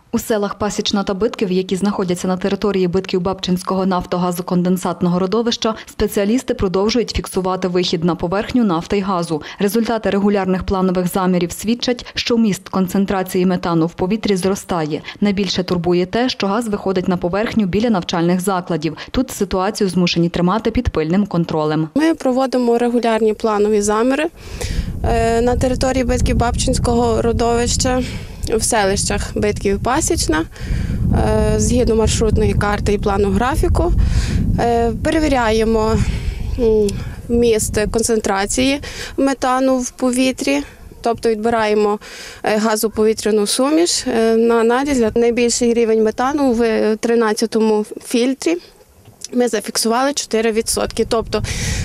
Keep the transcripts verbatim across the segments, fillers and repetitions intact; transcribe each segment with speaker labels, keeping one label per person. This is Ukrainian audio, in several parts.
Speaker 1: У селах Пасічна та Битків, які знаходяться на території Битків-Бабчинського нафтогазоконденсатного родовища, спеціалісти продовжують фіксувати вихід на поверхню нафти й газу. Результати регулярних планових замірів свідчать, що вміст концентрації метану в повітрі зростає. Найбільше турбує те, що газ виходить на поверхню біля навчальних закладів. Тут ситуацію змушені тримати під пильним контролем.
Speaker 2: Ми проводимо регулярні планові заміри на території Битків-Бабчинського родовища, в селищах Битків і Пасічна, згідно маршрутної карти і плану графіку. Перевіряємо вміст концентрації метану в повітрі, тобто відбираємо газоповітряну суміш на аналіз. Найбільший рівень метану в тринадцятому фільтрі. Ми зафіксували чотири відсотки. Тобто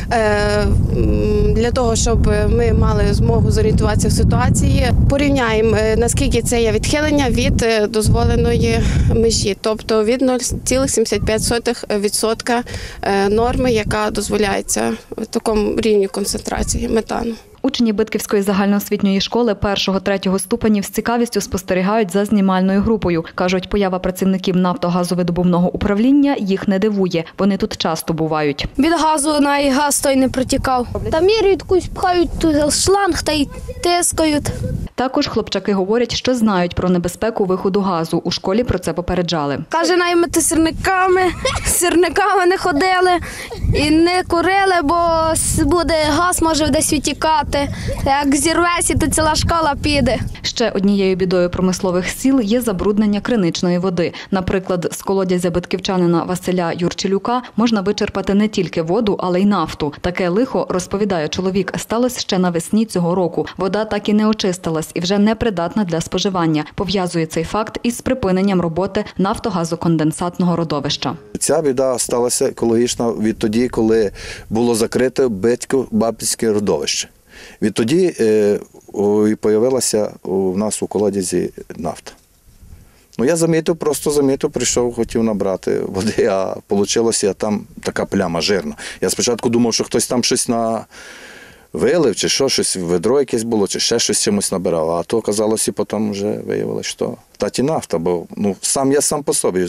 Speaker 2: для того, щоб ми мали змогу зорієнтуватися в ситуації, порівняємо, наскільки це є відхилення від дозволеної межі, тобто від нуль цілих сімдесят п'ять сотих відсотка норми, яка дозволяється в такому рівні концентрації метану.
Speaker 1: Учні Битківської загальноосвітньої школи першого-третього ступенів з цікавістю спостерігають за знімальною групою. Кажуть, поява працівників нафтогазовидобувного управління їх не дивує. Вони тут часто бувають.
Speaker 3: Від газу на газ той не протікав. Та міряють, якусь пхають шланг та й тискають.
Speaker 1: Також хлопчаки говорять, що знають про небезпеку виходу газу. У школі про це попереджали.
Speaker 3: Каже, наймити сірниками, сірниками не ходили і не курили, бо буде газ, може десь відтікати. Як зірветься, то ціла школа піде.
Speaker 1: Ще однією бідою промислових сіл є забруднення криничної води. Наприклад, з колодязя битківчанина Василя Юрчелюка можна вичерпати не тільки воду, але й нафту. Таке лихо, розповідає чоловік, сталося ще навесні цього року. Вода так і не очистилась і вже не придатна для споживання. Пов'язує цей факт із припиненням роботи нафтогазоконденсатного родовища.
Speaker 4: Ця біда сталася екологічно відтоді, коли було закрите Битків-Бабчинське родовище. Відтоді е, з'явилася у нас у колодязі нафта. Ну, я замітив, просто замітив, прийшов, хотів набрати води, а вийшло, там така пляма жирна. Я спочатку думав, що хтось там щось на... вилив, чи що, щось, ведро якесь було, чи ще щось чимось набирав. А то, оказалось, і потім вже виявилося, що та ті нафта, бо ну, сам я сам по собі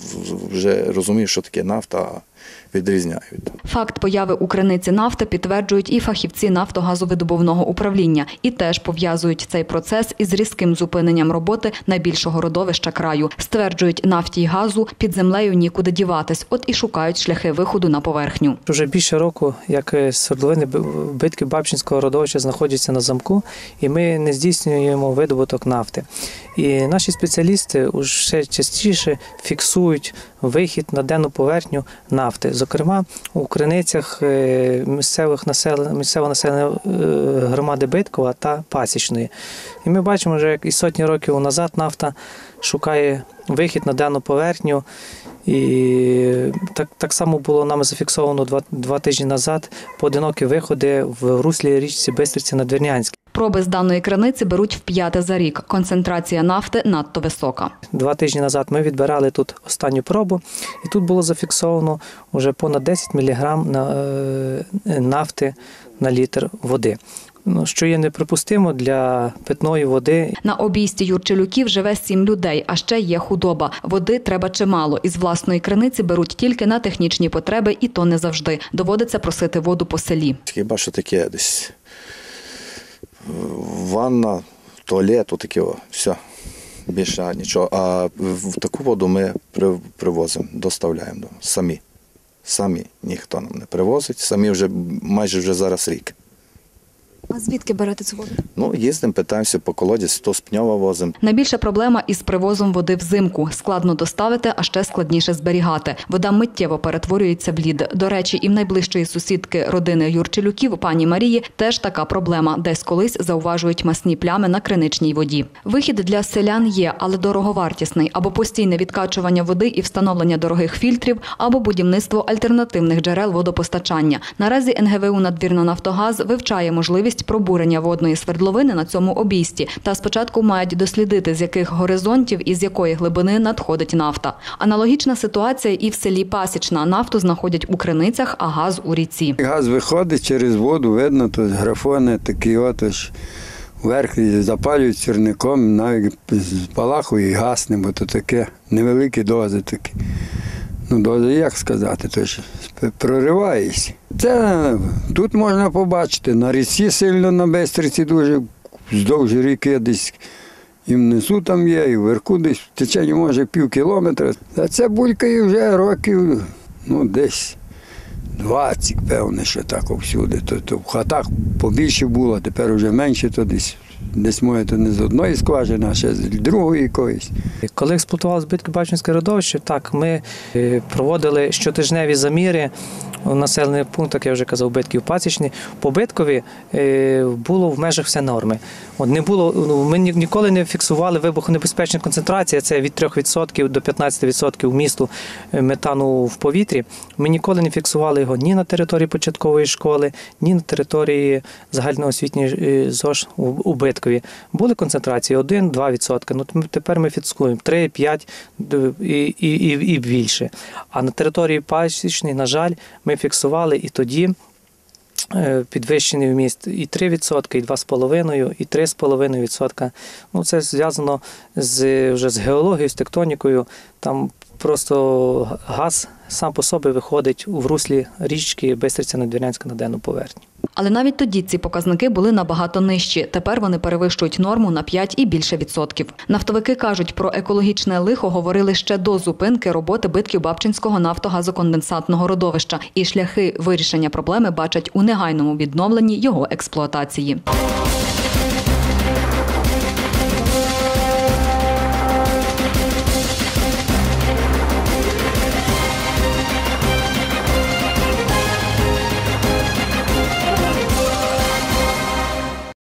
Speaker 4: вже розумів, що таке нафта, відрізняю.
Speaker 1: Факт появи у криниці нафти підтверджують і фахівці нафтогазовидобувного управління. І теж пов'язують цей процес із різким зупиненням роботи найбільшого родовища краю. Стверджують, нафті й газу під землею нікуди діватись, от і шукають шляхи виходу на поверхню.
Speaker 5: Вже більше року, як свердловини Битків-Бабчинського родовища знаходяться на замку, і ми не здійснюємо видобуток нафти. І наші спеціалісти вже частіше фіксують вихід на денну поверхню нафти. Зокрема, у криницях місцевих населення, місцевого населення громади Биткова та Пасічної. І ми бачимо, що як і сотні років назад нафта шукає вихід на денну поверхню. І так, так само було нами зафіксовано два, два тижні назад поодинокі виходи в руслі річці Бистриці-Надвірнянській.
Speaker 1: Проби з даної криниці беруть вп'яте за рік. Концентрація нафти надто висока.
Speaker 5: Два тижні назад ми відбирали тут останню пробу, і тут було зафіксовано вже понад десять міліграм нафти на літр води, що є неприпустимо для питної води.
Speaker 1: На обійсті Юрчелюків живе сім людей, а ще є худоба. Води треба чимало. Із власної криниці беруть тільки на технічні потреби, і то не завжди. Доводиться просити воду по селі.
Speaker 4: Хіба що таке десь ванна, туалет, таке, все, більше нічого. А в таку воду ми привозимо, доставляємо самі. Самі ніхто нам не привозить, самі вже майже вже зараз рік.
Speaker 1: А звідки берете цю воду?
Speaker 4: Ну, їздимо, питаємося по колодязі, то з Пньова возимо.
Speaker 1: Найбільша проблема із привозом води взимку. Складно доставити, а ще складніше зберігати. Вода миттєво перетворюється в лід. До речі, і в найближчої сусідки родини Юрчелюків, пані Марії, теж така проблема. Десь колись зауважують масні плями на криничній воді. Вихід для селян є, але дороговартісний. Або постійне відкачування води і встановлення дорогих фільтрів, або будівництво альтернативних джерел водопостачання. Наразі ен ге ве у «Надвірна Нафтогаз» вивчає можливість пробурення водної свердловини на цьому обійсті. Та спочатку мають дослідити, з яких горизонтів і з якої глибини надходить нафта. Аналогічна ситуація і в селі Пасічна. Нафту знаходять у криницях, а газ у ріці.
Speaker 6: Газ виходить через воду, видно, тут графони такі от. вверх запалюють сірником, навіть спалахує і гасне, бо то таке невеликі дози такі. Ну, дози, як сказати, то ж прориваєшся. Це тут можна побачити, на річці сильно, на Бистриці дуже, вздовж ріки десь і внизу там є, і вверху десь, в течені може пів кілометра. А це булькає вже років, ну, десь двадцять, певне, що так всюди. То, то в хатах побільше було, тепер вже менше, то десь, десь моє, то не з одної скважини, а ще з другої якоїсь.
Speaker 5: Коли експлуатувалося Битків-Бабчинське родовище, так, ми проводили щотижневі заміри у населених пунктах, я вже казав, Битків Пасічні. По Биткові було в межах все норми. От не було, ми ніколи не фіксували вибухонебезпечні концентрації, це від трьох відсотків до п'ятнадцяти відсотків вмісту метану в повітрі. Ми ніколи не фіксували його ні на території початкової школи, ні на території загальноосвітньої ЗОЖ у Биткові. Були концентрації один-два відсотки, ну, тепер ми фіксуємо три-п'ять і, і, і, і більше. А на території Пасічної, на жаль, ми фіксували і тоді підвищений вміст і три відсотки, і два з половиною, і три з половиною відсотка. Ну, це зв'язано з, вже з геологією, з тектонікою. Там просто газ сам по собі виходить в руслі річки Бистриця-Надвірнянська на денну поверхню.
Speaker 1: Але навіть тоді ці показники були набагато нижчі. Тепер вони перевищують норму на п'ять і більше відсотків. Нафтовики кажуть, про екологічне лихо говорили ще до зупинки роботи Битків-Бабчинського нафтогазоконденсатного родовища. І шляхи вирішення проблеми бачать у негайному відновленні його експлуатації.